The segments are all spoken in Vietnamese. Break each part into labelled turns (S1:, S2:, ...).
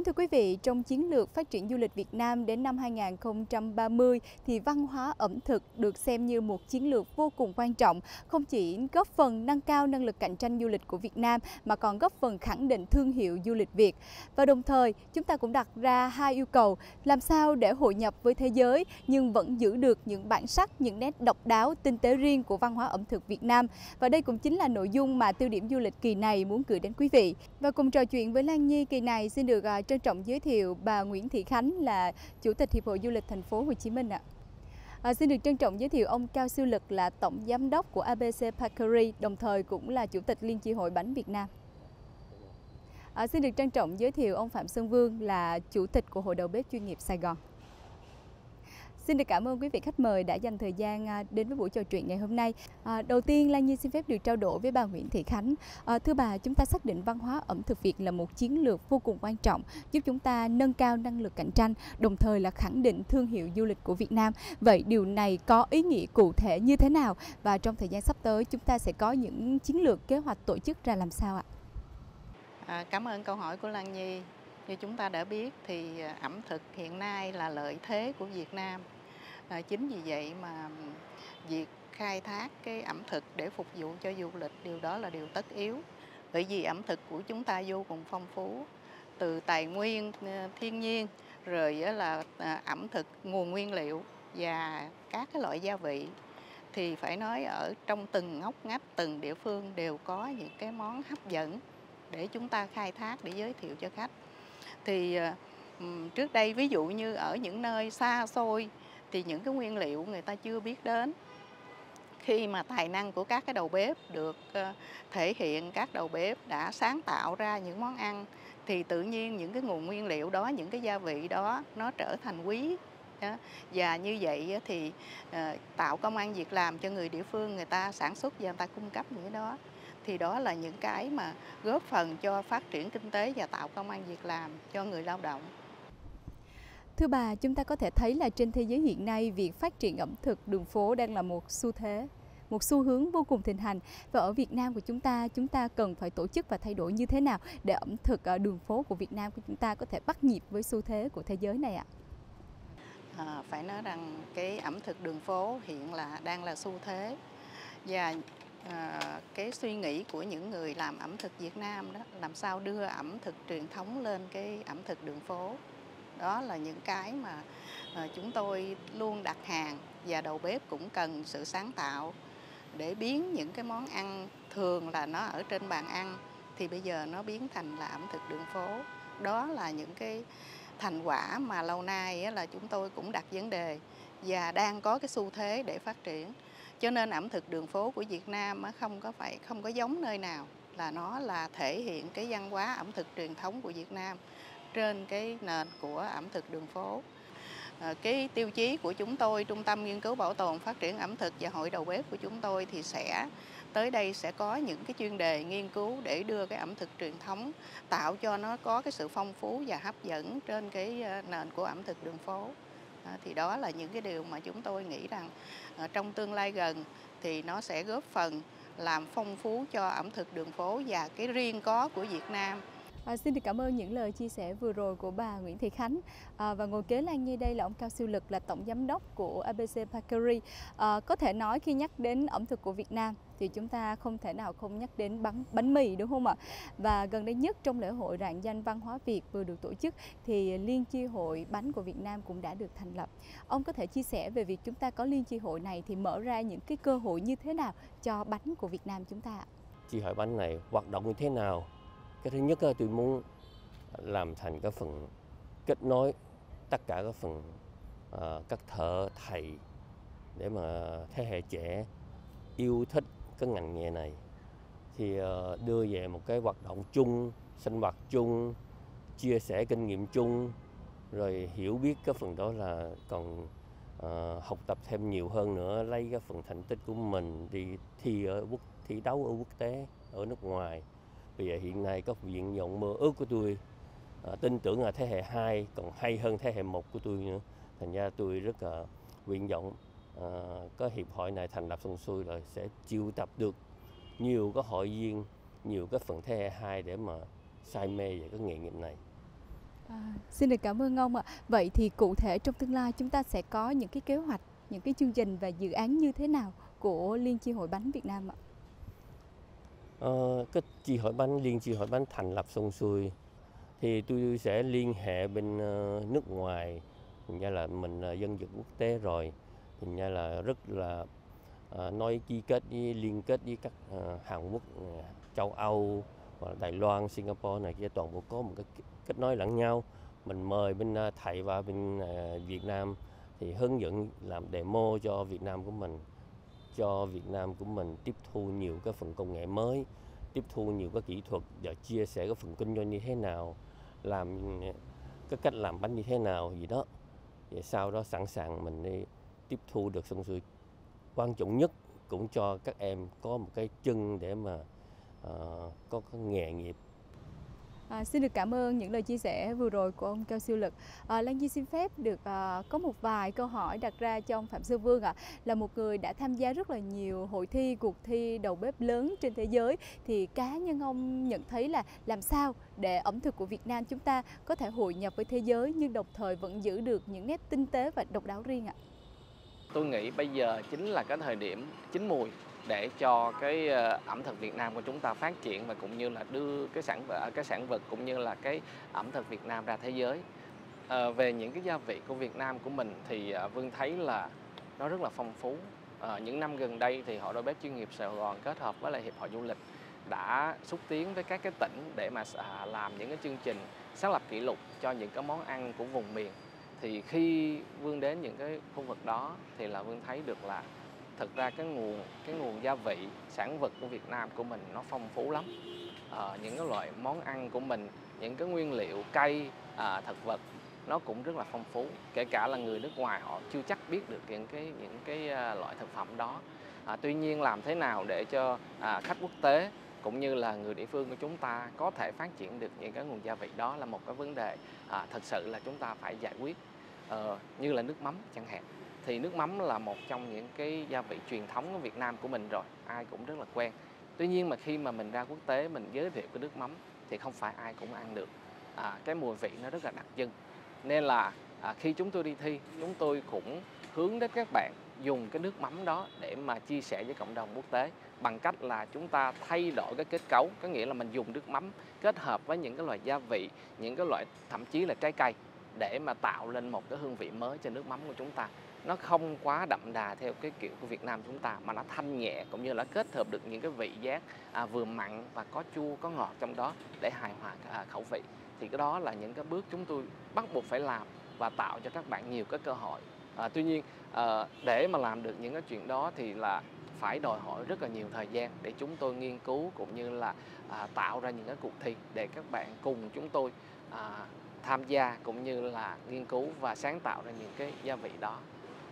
S1: Kính thưa quý vị, trong chiến lược phát triển du lịch Việt Nam đến năm 2030 thì văn hóa ẩm thực được xem như một chiến lược vô cùng quan trọng, không chỉ góp phần nâng cao năng lực cạnh tranh du lịch của Việt Nam mà còn góp phần khẳng định thương hiệu du lịch Việt. Và đồng thời, chúng ta cũng đặt ra hai yêu cầu làm sao để hội nhập với thế giới nhưng vẫn giữ được những bản sắc, những nét độc đáo, tinh tế riêng của văn hóa ẩm thực Việt Nam. Và đây cũng chính là nội dung mà tiêu điểm du lịch kỳ này muốn gửi đến quý vị. Và cùng trò chuyện với Lan Nhi kỳ này xin được trân trọng giới thiệu bà Nguyễn Thị Khánh là Chủ tịch Hiệp hội Du lịch Thành phố Hồ Chí Minh ạ. Xin được trân trọng giới thiệu ông Cao Siêu Lực là Tổng Giám đốc của ABC Bakery, đồng thời cũng là Chủ tịch Liên chi hội bánh Việt Nam. Xin được trân trọng giới thiệu ông Phạm Xuân Vương là Chủ tịch của Hội đầu bếp chuyên nghiệp Sài Gòn. Xin được cảm ơn quý vị khách mời đã dành thời gian đến với buổi trò chuyện ngày hôm nay. Đầu tiên, Lan Nhi xin phép được trao đổi với bà Nguyễn Thị Khánh. Thưa bà, chúng ta xác định văn hóa ẩm thực Việt là một chiến lược vô cùng quan trọng, giúp chúng ta nâng cao năng lực cạnh tranh, đồng thời là khẳng định thương hiệu du lịch của Việt Nam. Vậy điều này có ý nghĩa cụ thể như thế nào? Và trong thời gian sắp tới, chúng ta sẽ có những chiến lược kế hoạch tổ chức ra làm sao ạ?
S2: Cảm ơn câu hỏi của Lan Nhi. Như chúng ta đã biết thì ẩm thực hiện nay là lợi thế của Việt Nam. Chính vì vậy mà việc khai thác cái ẩm thực để phục vụ cho du lịch, điều đó là điều tất yếu. Bởi vì ẩm thực của chúng ta vô cùng phong phú, từ tài nguyên thiên nhiên, rồi là ẩm thực nguồn nguyên liệu và các cái loại gia vị. Thì phải nói ở trong từng ngóc ngách, từng địa phương đều có những cái món hấp dẫn để chúng ta khai thác để giới thiệu cho khách. Thì trước đây ví dụ như ở những nơi xa xôi thì những cái nguyên liệu người ta chưa biết đến. Khi mà tài năng của các cái đầu bếp được thể hiện, các đầu bếp đã sáng tạo ra những món ăn thì tự nhiên những cái nguồn nguyên liệu đó, những cái gia vị đó nó trở thành quý. Và như vậy thì tạo công ăn việc làm cho người địa phương, người ta sản xuất và người ta cung cấp những cái đó. Thì đó là những cái mà góp phần cho phát triển kinh tế và tạo công ăn việc làm cho người lao động.
S1: Thưa bà, chúng ta có thể thấy là trên thế giới hiện nay, việc phát triển ẩm thực đường phố đang là một xu thế, một xu hướng vô cùng thịnh hành. Và ở Việt Nam của chúng ta cần phải tổ chức và thay đổi như thế nào để ẩm thực đường phố của Việt Nam của chúng ta có thể bắt nhịp với xu thế của thế giới này ạ?
S2: Phải nói rằng cái ẩm thực đường phố hiện đang là xu thế. Và cái suy nghĩ của những người làm ẩm thực Việt Nam đó, làm sao đưa ẩm thực truyền thống lên cái ẩm thực đường phố. Đó là những cái mà chúng tôi luôn đặt hàng, và đầu bếp cũng cần sự sáng tạo để biến những cái món ăn thường là nó ở trên bàn ăn thì bây giờ nó biến thành là ẩm thực đường phố. Đó là những cái thành quả mà lâu nay là chúng tôi cũng đặt vấn đề và đang có cái xu thế để phát triển. Cho nên ẩm thực đường phố của Việt Nam không có giống nơi nào, là nó là thể hiện cái văn hóa ẩm thực truyền thống của Việt Nam trên cái nền của ẩm thực đường phố. Cái tiêu chí của chúng tôi, Trung tâm Nghiên cứu Bảo tồn Phát triển ẩm thực và Hội đầu bếp của chúng tôi thì tới đây sẽ có những cái chuyên đề nghiên cứu để đưa cái ẩm thực truyền thống, tạo cho nó có cái sự phong phú và hấp dẫn trên cái nền của ẩm thực đường phố. Thì đó là những cái điều mà chúng tôi nghĩ rằng trong tương lai gần thì nó sẽ góp phần làm phong phú cho ẩm thực đường phố và cái riêng có của Việt Nam.
S1: Xin được cảm ơn những lời chia sẻ vừa rồi của bà Nguyễn Thị Khánh. Và ngồi kế Lan Nhi đây là ông Cao Siêu Lực là Tổng Giám đốc của ABC Bakery. Có thể nói khi nhắc đến ẩm thực của Việt Nam thì chúng ta không thể nào không nhắc đến bánh mì, đúng không ạ? Và gần đây nhất trong lễ hội rạng danh văn hóa Việt vừa được tổ chức thì Liên chi hội bánh của Việt Nam cũng đã được thành lập. Ông có thể chia sẻ về việc chúng ta có liên chi hội này thì mở ra những cái cơ hội như thế nào cho bánh của Việt Nam chúng ta ạ?
S3: Chi hội bánh này hoạt động như thế nào? Cái thứ nhất tôi muốn làm thành cái phần kết nối tất cả các phần các thợ thầy để mà thế hệ trẻ yêu thích cái ngành nghề này, thì đưa về một cái hoạt động chung, sinh hoạt chung, chia sẻ kinh nghiệm chung, rồi hiểu biết cái phần đó là còn học tập thêm nhiều hơn nữa, lấy cái phần thành tích của mình đi thi đấu ở quốc tế, ở nước ngoài. Bây giờ hiện nay có viện vọng mơ ước của tôi, tin tưởng là thế hệ 2 còn hay hơn thế hệ 1 của tôi nữa. Thành ra tôi rất là viện vọng có hiệp hội này thành lập xong xuôi rồi sẽ chiêu tập được nhiều cái hội viên, nhiều cái phần thế hệ 2 để mà say mê về cái nghề nghiệp này.
S1: Xin được cảm ơn ông ạ. Vậy thì cụ thể trong tương lai chúng ta sẽ có những cái kế hoạch, những cái chương trình và dự án như thế nào của Liên chi hội bánh Việt Nam ạ?
S3: Cái Liên chi hội bánh thành lập xong xuôi thì tôi sẽ liên hệ bên nước ngoài, thành ra là mình dân dựng quốc tế rồi, thành ra là rất là liên kết với các Hàn Quốc, châu Âu, hoặc là Đài Loan, Singapore này kia, toàn bộ có một cái kết nối lẫn nhau. Mình mời bên thầy và bên Việt Nam thì hướng dẫn làm demo cho Việt Nam của mình, tiếp thu nhiều cái phần công nghệ mới, tiếp thu nhiều cái kỹ thuật và chia sẻ cái phần kinh doanh như thế nào, làm cái cách làm bánh như thế nào gì đó. Và sau đó sẵn sàng mình đi tiếp thu được xong xuôi. Quan trọng nhất cũng cho các em có một cái chân để mà có cái nghề nghiệp.
S1: Xin được cảm ơn những lời chia sẻ vừa rồi của ông Cao Siêu Lực. Lan Nhi xin phép được có một vài câu hỏi đặt ra cho ông Phạm Xuân Vương ạ. Là một người đã tham gia rất là nhiều hội thi, cuộc thi đầu bếp lớn trên thế giới, thì cá nhân ông nhận thấy là làm sao để ẩm thực của Việt Nam chúng ta có thể hội nhập với thế giới nhưng đồng thời vẫn giữ được những nét tinh tế và độc đáo riêng ạ?
S4: Tôi nghĩ bây giờ chính là cái thời điểm chín mùi để cho cái ẩm thực Việt Nam của chúng ta phát triển, và cũng như là đưa cái sản vật cũng như là cái ẩm thực Việt Nam ra thế giới. Về những cái gia vị của Việt Nam của mình thì Vương thấy là nó rất là phong phú. Những năm gần đây thì Hội Đầu bếp chuyên nghiệp Sài Gòn kết hợp với lại Hiệp hội Du lịch đã xúc tiến với các cái tỉnh để mà làm những cái chương trình xác lập kỷ lục cho những cái món ăn của vùng miền. Thì khi Vương đến những cái khu vực đó thì là Vương thấy được là thực ra cái nguồn gia vị, sản vật của Việt Nam của mình nó phong phú lắm. Những cái loại món ăn của mình, những cái nguyên liệu cây, thực vật nó cũng rất là phong phú. Kể cả là người nước ngoài họ chưa chắc biết được những cái loại thực phẩm đó. Tuy nhiên làm thế nào để cho khách quốc tế cũng như là người địa phương của chúng ta có thể phát triển được những cái nguồn gia vị đó là một cái vấn đề thật sự là chúng ta phải giải quyết. Như là nước mắm chẳng hạn, thì nước mắm là một trong những cái gia vị truyền thống của Việt Nam của mình rồi, ai cũng rất là quen. Tuy nhiên mà khi mà mình ra quốc tế mình giới thiệu cái nước mắm thì không phải ai cũng ăn được. Cái mùi vị nó rất là đặc trưng, nên là khi chúng tôi đi thi, chúng tôi cũng hướng đến các bạn dùng cái nước mắm đó để mà chia sẻ với cộng đồng quốc tế bằng cách là chúng ta thay đổi cái kết cấu, có nghĩa là mình dùng nước mắm kết hợp với những cái loại gia vị, những cái loại thậm chí là trái cây để mà tạo lên một cái hương vị mới cho nước mắm của chúng ta. Nó không quá đậm đà theo cái kiểu của Việt Nam chúng ta, mà nó thanh nhẹ cũng như là kết hợp được những cái vị giác vừa mặn và có chua, có ngọt trong đó để hài hòa khẩu vị. Thì cái đó là những cái bước chúng tôi bắt buộc phải làm và tạo cho các bạn nhiều cái cơ hội. Tuy nhiên để mà làm được những cái chuyện đó thì là phải đòi hỏi rất là nhiều thời gian để chúng tôi nghiên cứu cũng như là tạo ra những cái cuộc thi để các bạn cùng chúng tôi tham gia cũng như là nghiên cứu và sáng tạo ra những cái gia vị đó.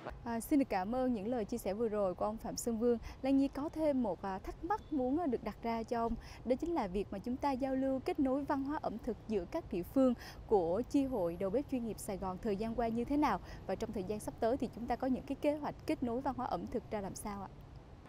S1: Xin được cảm ơn những lời chia sẻ vừa rồi của ông Phạm Xuân Vương. Lan Nhi có thêm một thắc mắc muốn được đặt ra cho ông. Đó chính là việc mà chúng ta giao lưu kết nối văn hóa ẩm thực giữa các địa phương của chi hội đầu bếp chuyên nghiệp Sài Gòn thời gian qua như thế nào? Và trong thời gian sắp tới thì chúng ta có những cái kế hoạch kết nối văn hóa ẩm thực ra làm sao ạ?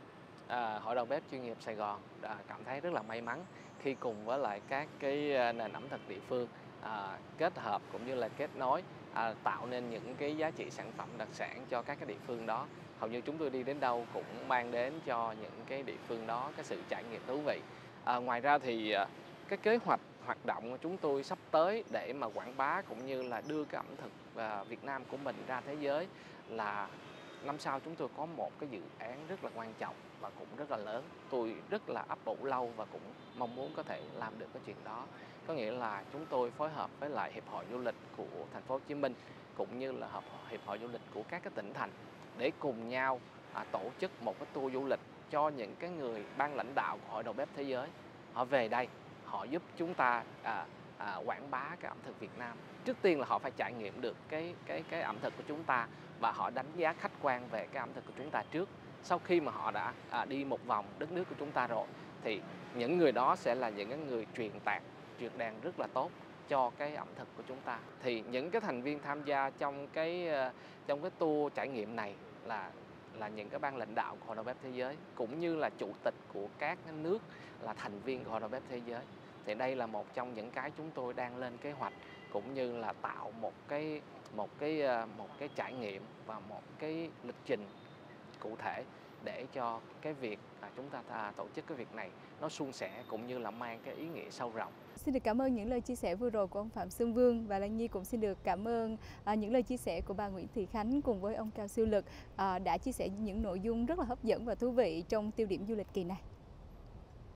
S4: Hội đầu bếp chuyên nghiệp Sài Gòn đã cảm thấy rất là may mắn khi cùng với lại các cái nền ẩm thực địa phương kết hợp cũng như là kết nối, tạo nên những cái giá trị sản phẩm đặc sản cho các cái địa phương đó. Hầu như chúng tôi đi đến đâu cũng mang đến cho những cái địa phương đó cái sự trải nghiệm thú vị. Ngoài ra thì cái kế hoạch hoạt động của chúng tôi sắp tới để mà quảng bá cũng như là đưa cái ẩm thực Việt Nam của mình ra thế giới là năm sau chúng tôi có một cái dự án rất là quan trọng và cũng rất là lớn. Tôi rất là ấp ủ lâu và cũng mong muốn có thể làm được cái chuyện đó. Có nghĩa là chúng tôi phối hợp với lại Hiệp hội Du lịch của thành phố Hồ Chí Minh cũng như là Hiệp hội Du lịch của các cái tỉnh thành để cùng nhau tổ chức một cái tour du lịch cho những cái người ban lãnh đạo của Hội Đầu bếp Thế giới. Họ về đây, họ giúp chúng ta quảng bá cái ẩm thực Việt Nam. Trước tiên là họ phải trải nghiệm được cái ẩm thực của chúng ta và họ đánh giá khách quan về cái ẩm thực của chúng ta trước. Sau khi mà họ đã đi một vòng đất nước của chúng ta rồi thì những người đó sẽ là những người truyền đạt rất là tốt cho cái ẩm thực của chúng ta. Thì những cái thành viên tham gia trong cái tour trải nghiệm này là những cái ban lãnh đạo của Hội Đầu bếp Thế giới cũng như là chủ tịch của các nước là thành viên của Hội Đầu bếp Thế giới. Thì đây là một trong những cái chúng tôi đang lên kế hoạch cũng như là tạo một cái trải nghiệm và một cái lịch trình cụ thể để cho cái việc chúng ta tổ chức cái việc này nó suôn sẻ cũng như là mang cái ý nghĩa sâu rộng.
S1: Xin được cảm ơn những lời chia sẻ vừa rồi của ông Phạm Xuân Vương, và Lan Nhi cũng xin được cảm ơn những lời chia sẻ của bà Nguyễn Thị Khánh cùng với ông Cao Siêu Lực đã chia sẻ những nội dung rất là hấp dẫn và thú vị trong tiêu điểm du lịch kỳ này.